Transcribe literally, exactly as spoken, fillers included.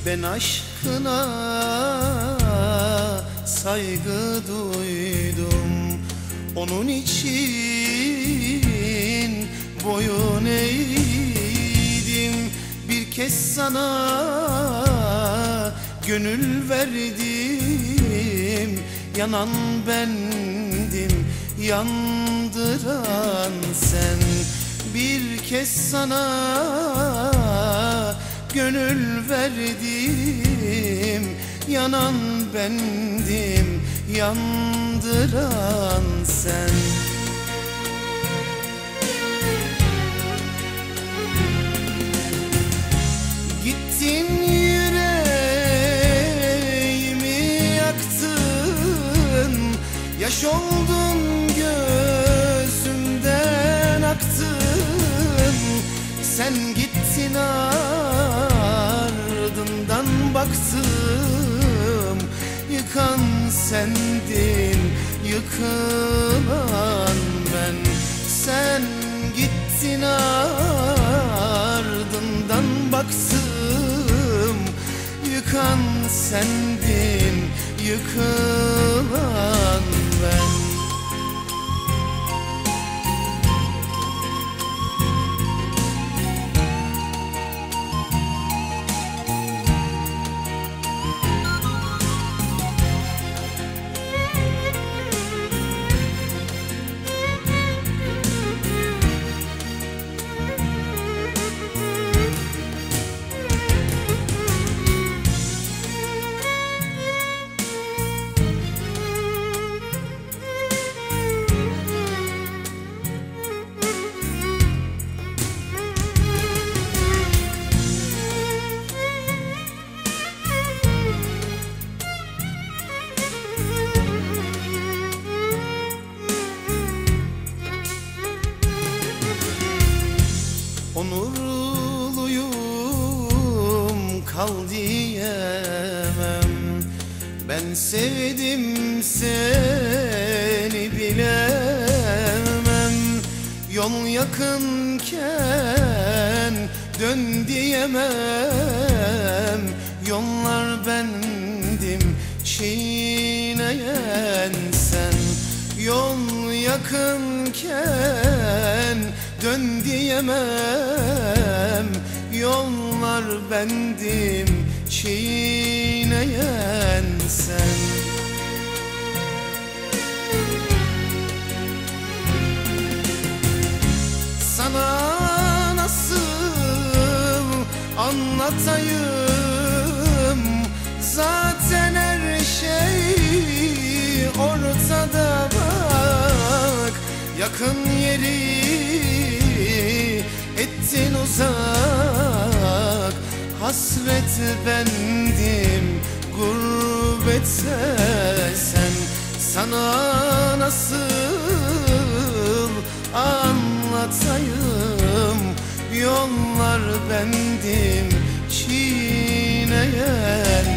Ben aşkına saygı duydum, onun için boyun eğdim. Bir kez sana gönül verdim, yanan bendim, yandıran sen. Bir kez sana gönül verdim, yanan bendim, yandıran sen. Gittin yüreğimi yaktın, yaş oldun gözümden aktın. Sen gittin ardından baktım, yıkan sendin, yıkılan ben. Sen gittin ardından baktım, yıkan sendin, yıkılan ben. Onurluyum kal diyemem, ben sevdim seni bilemem. Yol yakınken dön diyemem, yollar bendim, çiğneyen sen. Yol yakınken dön diyemem, yollar bendim, çiğneyen sen. Sana nasıl anlatayım, zaten her şey ortada bak. Yakın yeri ettin uzak, hasret bendim, gurbetse sen. Sana nasıl anlatayım, yollar bendim, çiğneyen